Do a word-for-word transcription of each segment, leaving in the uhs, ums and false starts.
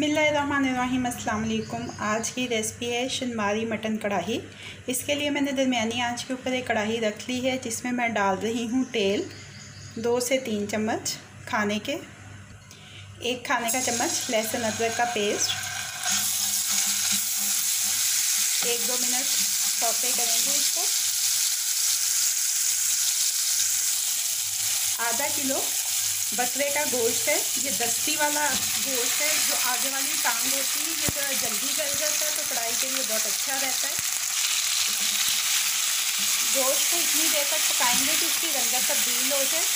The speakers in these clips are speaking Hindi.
बिस्मिल्लाहिर्रहमानिर्रहीम अस्सलाम वालेकुम। आज की रेसिपी है शनवारी मटन कढ़ाई। इसके लिए मैंने दरमियानी आंच के ऊपर एक कढ़ाई रख ली है, जिसमें मैं डाल रही हूँ तेल दो से तीन चम्मच खाने के, एक खाने का चम्मच लहसुन अदरक का पेस्ट। एक दो मिनट सौते करेंगे इसको। आधा किलो बकरे का गोश्त है, ये दस्ती वाला गोश्त है। जो आगे वाली टांग होती है ये थोड़ा जल्दी गल जाता है, तो कढ़ाई के लिए बहुत अच्छा रहता है। गोश्त को इतनी देर तक पकाएंगे कि इसकी रंगत तब्दील हो जाए।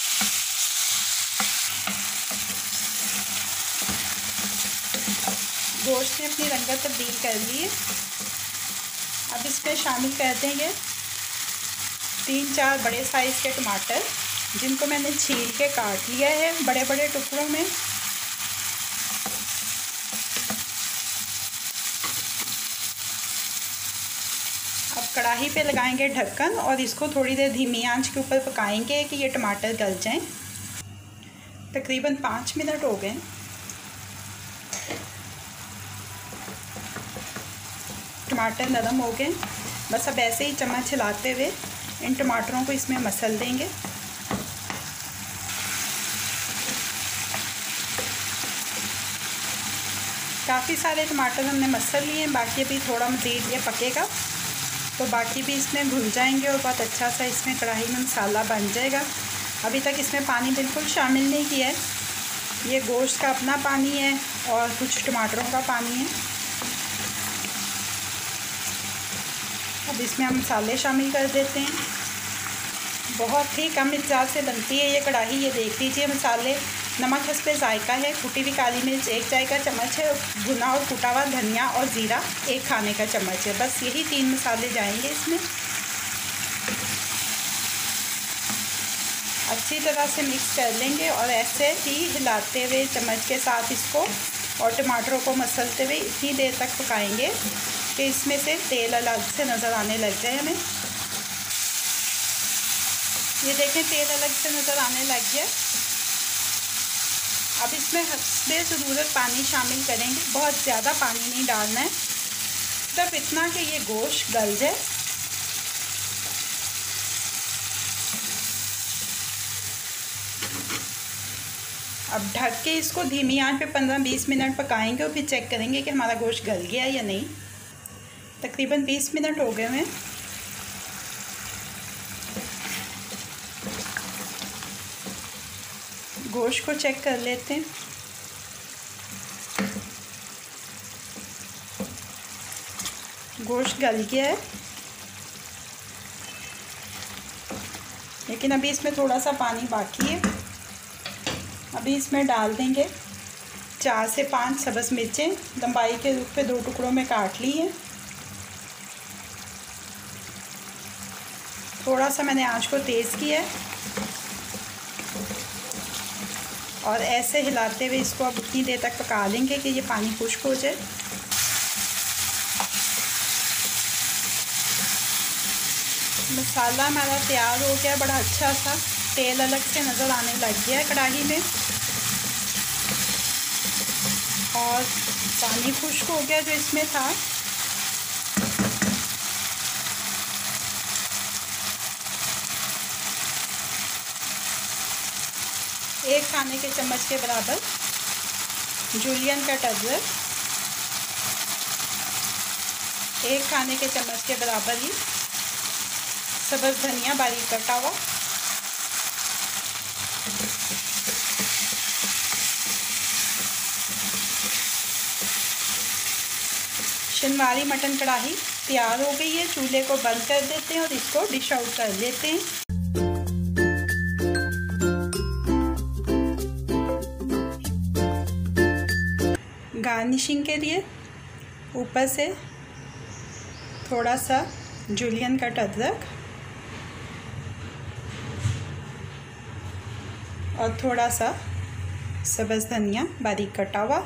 गोश्त ने अपनी रंगत तब्दील कर ली है। अब इसमें शामिल कर देंगे तीन चार बड़े साइज़ के टमाटर, जिनको मैंने छील के काट लिया है बड़े बड़े टुकड़ों में। अब कढ़ाई पे लगाएंगे ढक्कन और इसको थोड़ी देर धीमी आंच के ऊपर पकाएंगे कि ये टमाटर गल जाएं। तकरीबन पाँच मिनट हो गए। टमाटर नरम हो गए। बस अब ऐसे ही चम्मच हिलाते हुए इन टमाटरों को इसमें मसल देंगे। काफ़ी सारे टमाटर हमने मसल लिए हैं, बाकी अभी थोड़ा मज़ीद ये पकेगा तो बाकी भी इसमें घुल जाएंगे और बहुत अच्छा सा इसमें कढ़ाई में मसाला बन जाएगा। अभी तक इसमें पानी बिल्कुल शामिल नहीं किया है, ये गोश्त का अपना पानी है और कुछ टमाटरों का पानी है। अब इसमें हम मसाले शामिल कर देते हैं। बहुत ही कम मिक़दार से बनती है ये कढ़ाई। ये देख लीजिए मसाले, नमक हस्बे ज़ायका है, कुटी हुई काली मिर्च एक चाय का चम्मच है, भुना और कुटा हुआ धनिया और ज़ीरा एक खाने का चम्मच है। बस यही तीन मसाले जाएंगे इसमें। अच्छी तरह से मिक्स कर लेंगे और ऐसे ही हिलाते हुए चम्मच के साथ इसको और टमाटरों को मसलते हुए इतनी देर तक पकाएंगे कि इसमें से तेल अलग से नज़र आने लग जाए हमें। ये देखें तेल अलग से नज़र आने लग गया। अब इसमें हस्बे ज़रूरत पानी शामिल करेंगे। बहुत ज़्यादा पानी नहीं डालना है, सिर्फ इतना कि ये गोश्त गल जाए। अब ढक के इसको धीमी आंच पे पंद्रह बीस मिनट पकाएंगे और फिर चेक करेंगे कि हमारा गोश्त गल गया या नहीं। तकरीबन बीस मिनट हो गए हैं। गोश्त को चेक कर लेते हैं। गोश्त गल गया है, लेकिन अभी इसमें थोड़ा सा पानी बाकी है। अभी इसमें डाल देंगे चार से पाँच सब्ज़ मिर्चें, लंबाई के रूप पे दो टुकड़ों में काट ली हैं। थोड़ा सा मैंने आंच को तेज़ किया है और ऐसे हिलाते हुए इसको अब उतनी देर तक पका लेंगे कि ये पानी खुश्क हो जाए। मसाला हमारा तैयार हो गया, बड़ा अच्छा सा तेल अलग से नज़र आने लग गया है कढ़ाई में और पानी खुश्क हो गया जो इसमें था। एक खाने के चम्मच के बराबर जूलियन कट अदरक, एक खाने के चम्मच के बराबर ही सब्ज़ धनिया बारीक कटा हुआ, शनवारी मटन कढ़ाई तैयार हो गई है। चूल्हे को बंद कर देते हैं और इसको डिश आउट कर लेते हैं। गार्निशिंग के लिए ऊपर से थोड़ा सा जूलियन कट अदरक और थोड़ा सा सब्ज़ धनिया बारीक कटा हुआ।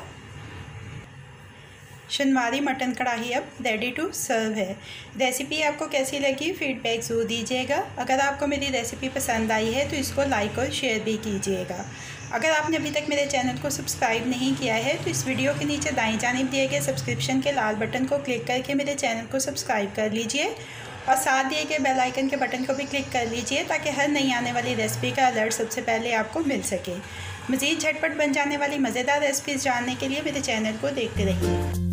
शनवारी मटन कढ़ाई अब रेडी टू सर्व है। रेसिपी आपको कैसी लगी फीडबैक ज़रूर दीजिएगा। अगर आपको मेरी रेसिपी पसंद आई है तो इसको लाइक और शेयर भी कीजिएगा। अगर आपने अभी तक मेरे चैनल को सब्सक्राइब नहीं किया है तो इस वीडियो के नीचे दाईं जानिब दिए गए सब्सक्रिप्शन के लाल बटन को क्लिक करके मेरे चैनल को सब्सक्राइब कर लीजिए और साथ दिए गए बेल आइकन के बटन को भी क्लिक कर लीजिए ताकि हर नई आने वाली रेसिपी का अलर्ट सबसे पहले आपको मिल सके। मज़ीद झटपट बन जाने वाली मज़ेदार रेसिपीज़ जानने के लिए मेरे चैनल को देखते रहिए।